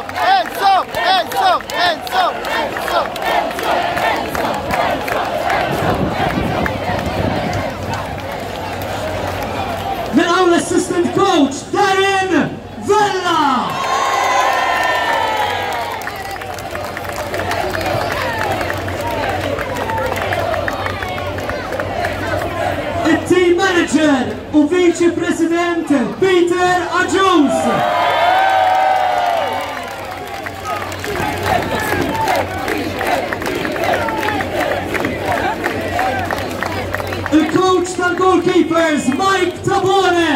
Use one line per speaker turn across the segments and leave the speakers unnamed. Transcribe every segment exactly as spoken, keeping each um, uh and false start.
hands up, hands up, hands up, hands up, hands up, hands up, hands up, hands up.
Now assistant coach Darren Vella. Il-team manager u vice president Peter Aġus. Il-coach tal-goalkeepers Mike Tabone.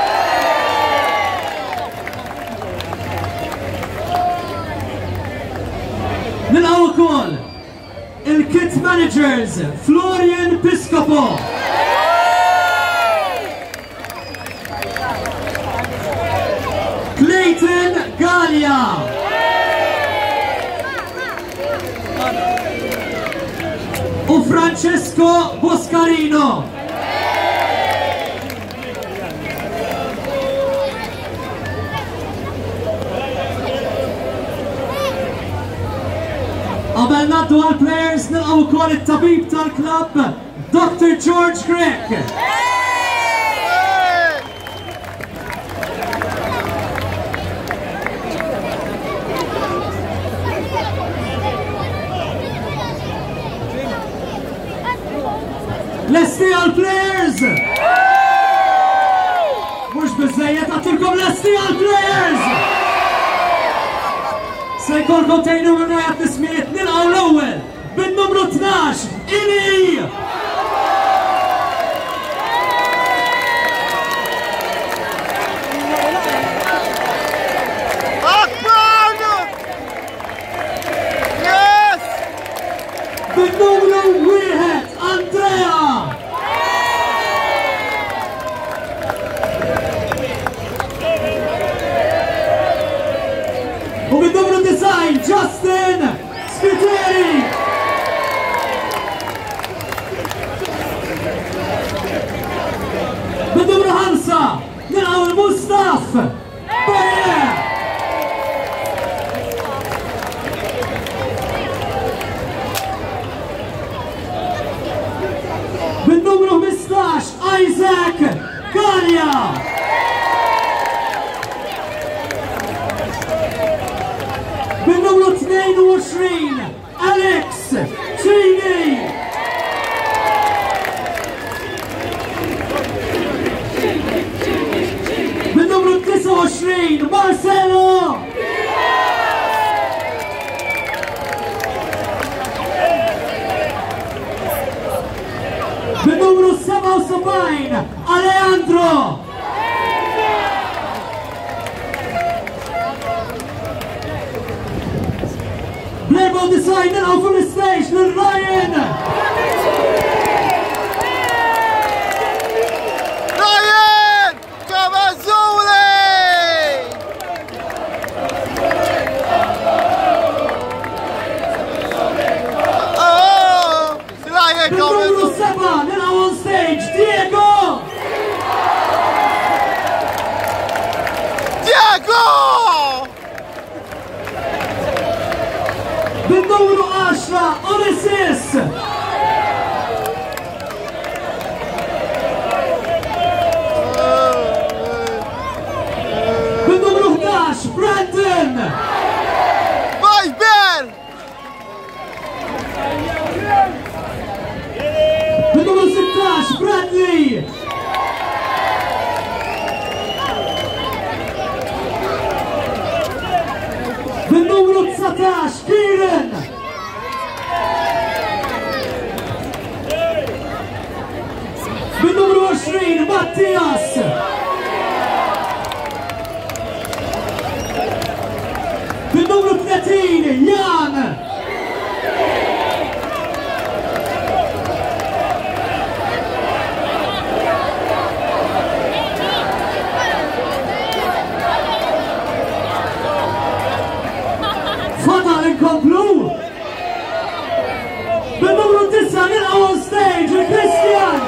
Nilqgħu wkoll il-kit managers Florian Piscopo. Gallia. U Francesco Boscarino. Qabel naddu għal-players nilqgħu wkoll it-tabib tal-klabb Doctor George Gregg. Lesti għal-players! Mux bizzejiet għattilkom lesti għal-players! Se jkollkom tejnu minn rajat nismiet nilqgħu l-ewwel bin-numru tnax Ili! Yes! Bin-numru wieħed Andrea! U bid-numru design Justin Spiteri! Bid-numru ħamsa nilqgħu l-Mustaf Bayer! Bid-numru ħmistax Isaac Gallia! Bin-numru tnejn u għoxrin Alex Cini! Bin-numru tisa u għoxrin Marcelo! Bin-numru seba' u sebgħin Alejandro! Bl-erba' u disgħin nilqgħu fuq l-istage lil Ryan!
Ryan! Cavazzoli! Oh! Ryan
Bin-numru seba' nilqgħu on stage Diego!
Diego!
Bin-numru għaxra Odysseus! Bin-numru ħdax Brandon!
Bajber!
Bin-numru sittax Bradley! Bin-numru tsatax Kieran! Bin-numru għoxrin Mattias! Bin-numru tletin Jan! Fadal inkomplu! Bin-numru tisa nilqgħu on stage Christian!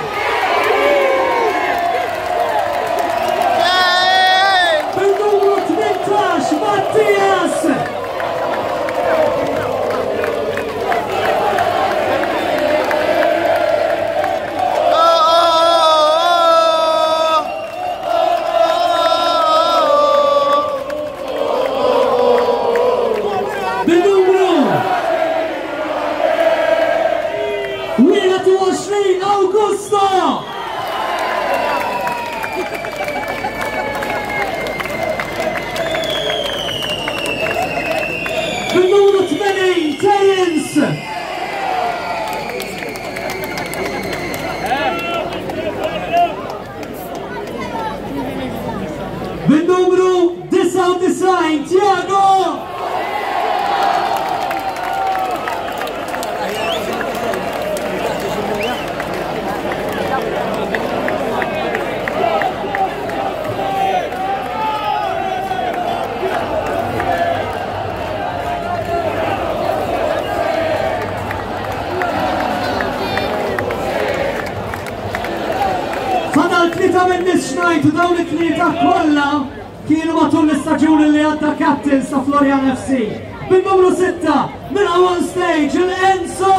Bin-numru tmintax Mattias! Issa minnis xnajtu dawn it-tlieta kollha kienu matul l-istaġuni li għadda captains ta' Floriana F C. Bin-numru sitta nilqgħu on stage il-Enzo!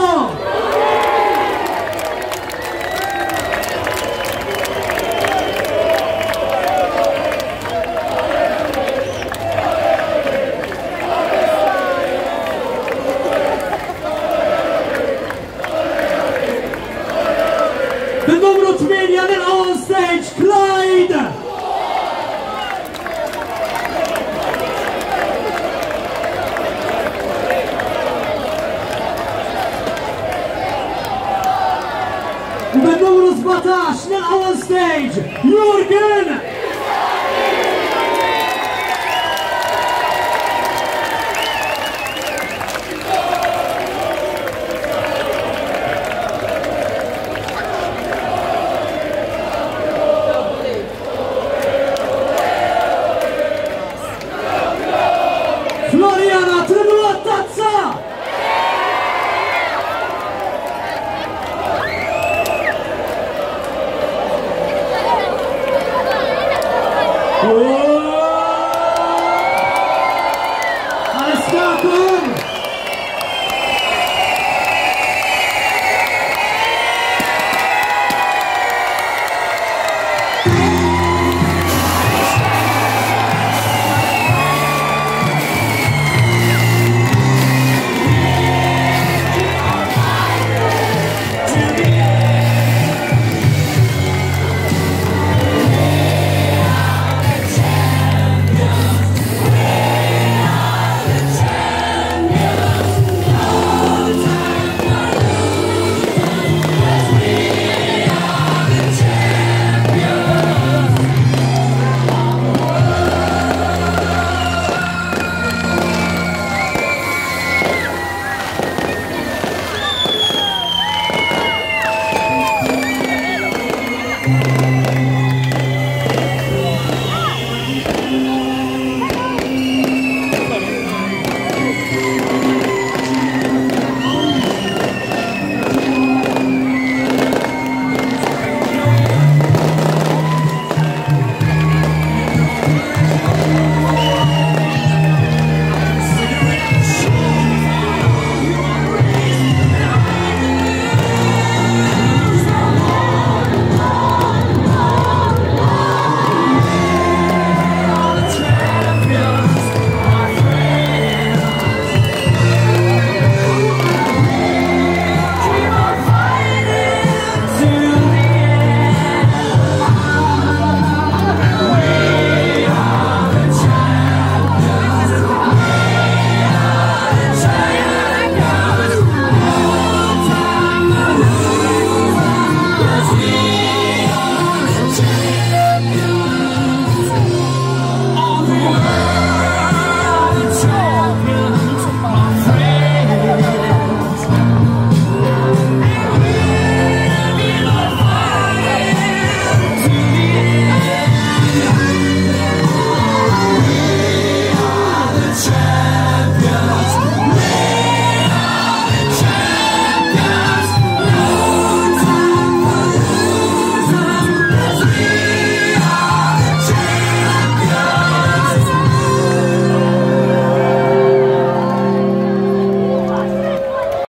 Bin-numru tminja nilqgħu on stage Clyde! Bin-numru sebatax nilqgħu on stage Jurgen! Floriana tridu l-tazza! Alessandro!